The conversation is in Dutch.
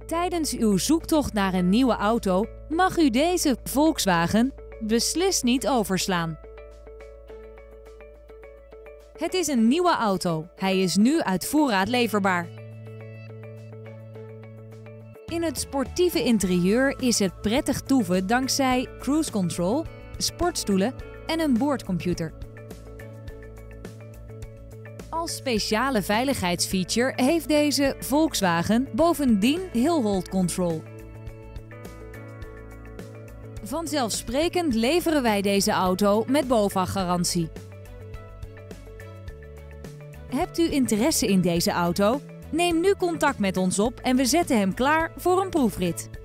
Tijdens uw zoektocht naar een nieuwe auto mag u deze Volkswagen beslist niet overslaan. Het is een nieuwe auto. Hij is nu uit voorraad leverbaar. In het sportieve interieur is het prettig toeven dankzij cruise control, sportstoelen en een boordcomputer. Als speciale veiligheidsfeature heeft deze Volkswagen bovendien hill hold control. Vanzelfsprekend leveren wij deze auto met BOVAG-garantie. Hebt u interesse in deze auto? Neem nu contact met ons op en we zetten hem klaar voor een proefrit.